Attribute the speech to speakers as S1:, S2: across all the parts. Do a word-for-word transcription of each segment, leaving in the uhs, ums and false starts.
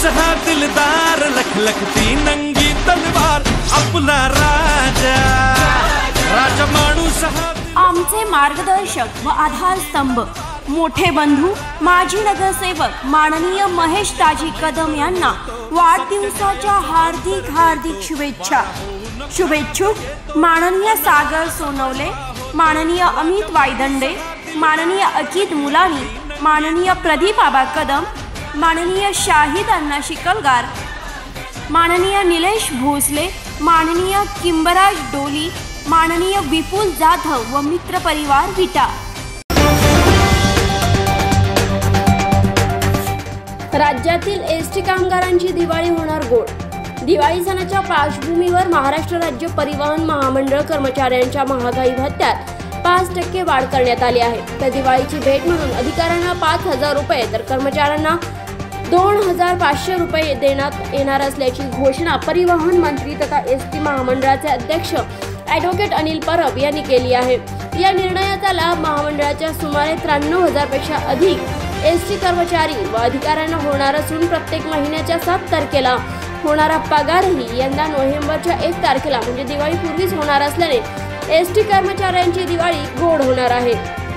S1: हा दिलदार, लखलखती नंगी तलवार आपला राजा, राजा माणूस हा।
S2: आमचे मार्गदर्शक व आधारस्तंभ मोठे बंधू माजी नगरसेवक माननीय महेश ताजी कदम यांना वाढदिवसाच्या हार्दिक हार्दिक शुभेच्छा। शुभेच्छुक माननीय सागर सोनवले, माननीय अमित वायदंडे, माननीय अकित मुलानी, माननीय प्रदीप आबा कदम, माननीय शाहिद अण्णा शिकलगार, माननीय निलेश भोसले, माननीय किंबराज डोली, माननीय विपुल जाधव व मित्र परिवार विटा। राज्यातील एस टी कामगारांची दिवाळी होणार गोड। दिवाळी सणाच्या पार्श्वभूमीवर महाराष्ट्र राज्य परिवहन महामंडळ कर्मचाऱ्यांच्या महागाई भत्त्यात पाच टक्के वाढ करण्यात आली आहे। तर दिवाळीची भेट म्हणून अधिकाऱ्यांना पाच हजार रुपये तर कर्मचाऱ्यांना दोन हजार पाचशे रुपये देण्यात येणार असल्याची घोषणा परिवहन मंत्री तथा एस टी महामंडळाचे अध्यक्ष ॲडव्होकेट अनिल परब यांनी केली आहे। या निर्णयाचा लाभ महामंडळाच्या सुमारे त्र्याण्णव हजार पेक्षा अधिक एस टी कर्मचारी व अधिकाऱ्यांना होणार असून प्रत्येक महिन्याच्या सात तारखेला होणारा पगारही यंदा नोव्हेंबरच्या एक तारखेला म्हणजे दिवाळीपूर्वीच होणार असल्याने एस टी कर्मचाऱ्यांची दिवाळी गोड होणार आहे।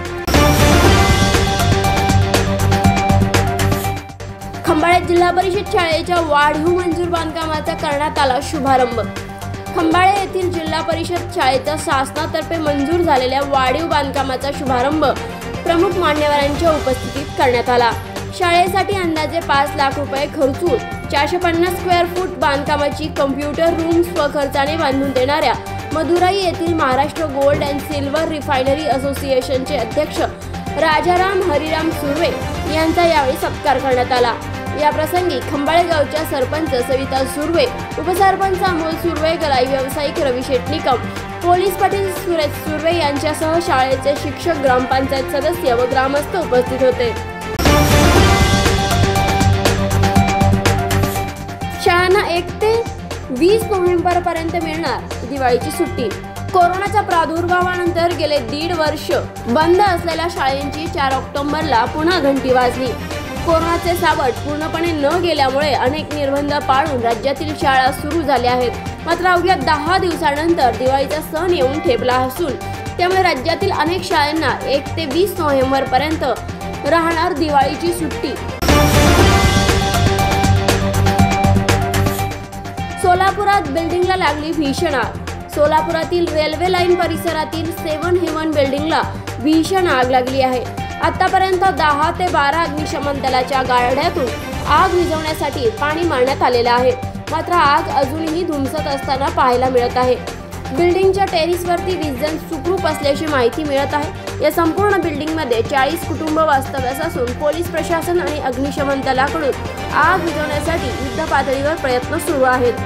S2: खंबाळे जिल्हा परिषद शाळेच्या वाढीव मंजूर बांधकामाचा करण्यात आला शुभारंभ। खंबाळे येथील जिल्हा परिषद शाळेच्या शासनातर्फे मंजूर झालेल्या वाढीव बांधकामाचा शुभारंभ प्रमुख मान्यवरांच्या उपस्थितीत करण्यात आला। शाळेसाठी अंदाजे पाच लाख रुपये खर्चून चारशे पन्नास स्क्वेअर फूट बांधकामाची कम्प्युटर रूम स्वखर्चाने बांधून देणाऱ्या मदुराई येथील Maharashtra gold and silver refinery असोसिएशनचे अध्यक्ष राजाराम हरिराम सुर्वे यांचा यावेळी सत्कार करण्यात आला। या प्रसंगी खंबाळे गावच्या सरपंच सविता सुर्वे, उपसरपंच अमोल सुर्वे, गलाई व्यावसायिक रवी शेटनिकम, पोलीस पाटील सुरेश सुर्वे यांच्यासह शाळेचे शिक्षक, ग्रामपंचायत सदस्य व ग्रामस्थ उपस्थित होते। शाळांना एक ते वीस नोव्हेंबर पर्यंत मिळणार दिवाळीची सुट्टी। कोरोनाच्या प्रादुर्भावानंतर गेले दीड वर्ष बंद असलेल्या शाळांची चार ऑक्टोबरला पुन्हा घंटी वाजली। कोरोनाचे सावट पूर्णपणे न गेल्यामुळे अनेक निर्बंध पाळून राज्यातील शाळा सुरू झाल्या आहेत। मात्र अवघ्या दहा दिवसानंतर दिवाळीचा सण येऊन ठेपला असून त्यामुळे राज्यातील अनेक शाळांना एक ते वीस नोव्हेंबर पर्यंत राहणार दिवाळीची सुट्टी। सोलापुरात बिल्डिंगला लागली भीषण आग। सोलापुरातील रेल्वे लाईन परिसरातील सेवन हेवन बिल्डिंगला भीषण आग लागली आहे। आतापर्यंत दहा ते बारा अग्निशमन दलाच्या गाड्यातून आग विझवण्यासाठी पाणी मारण्यात आलेलं आहे। मात्र आग अजूनही धुमसत असताना पाहायला मिळत आहे। बिल्डिंगच्या टेरेसवरती वीज सुखरूप असल्याची माहिती मिळत आहे। या संपूर्ण बिल्डिंगमध्ये चाळीस कुटुंब वास्तव्यास असून पोलीस प्रशासन आणि अग्निशमन दलाकडून आग विझवण्यासाठी युद्ध पातळीवर प्रयत्न सुरू आहेत।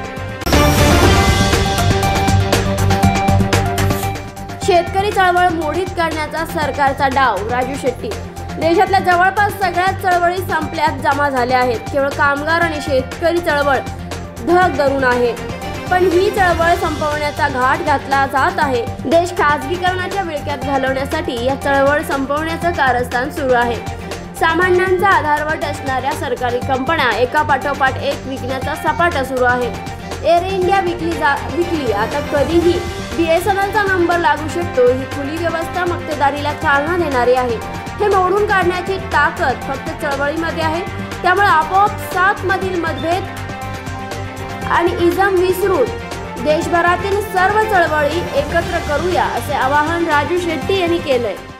S2: शेतकरी चळवळ मोडीत करण्याचा सरकारचा डाव, राजू शेट्टी। देशातल्या जवळपास सगळ्याच चळवळी संपल्यात जमा झाल्या आहेत। केवळ कामगार आणि शेतकरी चळवळ धग धरून आहे, पण ही चळवळ संपवण्याचा घाट घातला जात आहे। देश खासगीकरणाच्या विळख्यात घालवण्यासाठी या चळवळ संपवण्याचं कारस्थान सुरू आहे। सामान्यांचा आधारवट असणाऱ्या सरकारी कंपन्या एका पाठोपाठ एक विकण्याचा सपाटा सुरू आहे। एअर इंडिया विकली जा विकली आता कधीही बी एस एन एलचा नंबर लागू शकतो। ही खुली व्यवस्था मक्तेदारीला चालना देणारी आहे। हे मोडून काढण्याची ताकद फक्त चळवळीमध्ये आहे। त्यामुळे आपोआप सात मधील मतभेद आणि इजम विसरून देशभरातील सर्व चळवळी एकत्र करूया असे आवाहन राजू शेट्टी यांनी केलंय।